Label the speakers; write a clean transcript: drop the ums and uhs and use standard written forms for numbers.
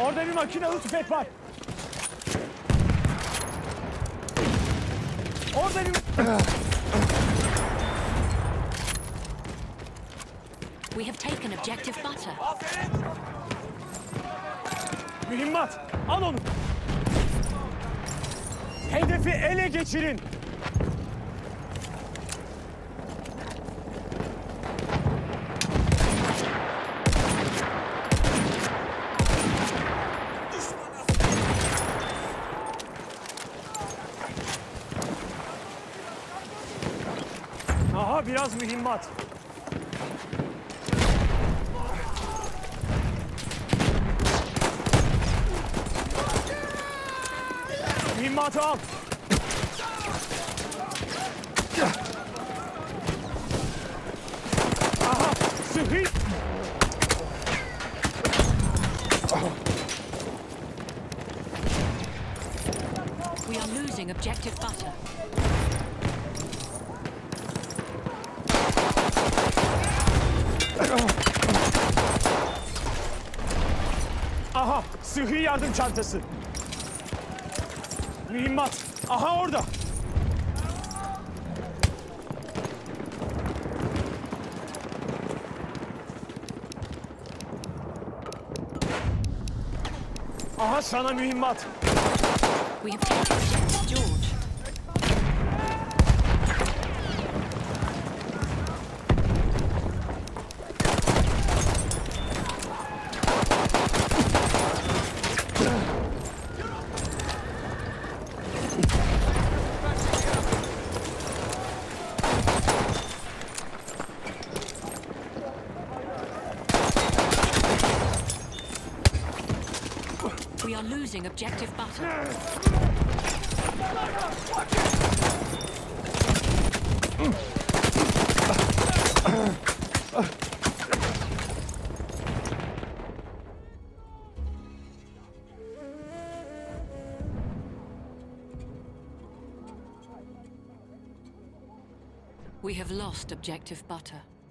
Speaker 1: Orada bir makinalı tüfek var. Orada bir...
Speaker 2: We have taken objective butter.
Speaker 1: Mühimmat, al onu. Hedefi ele geçirin. Aha, biraz mühimmat. Mühimmatı al. Aha, sıhhi.
Speaker 2: We are losing objective butter.
Speaker 1: Aha, sıhhi yardım çantası. Mühimmat, aha orada. Aha sana mühimmat.
Speaker 2: We have taken objective George. We are losing objective butter. We have lost objective butter.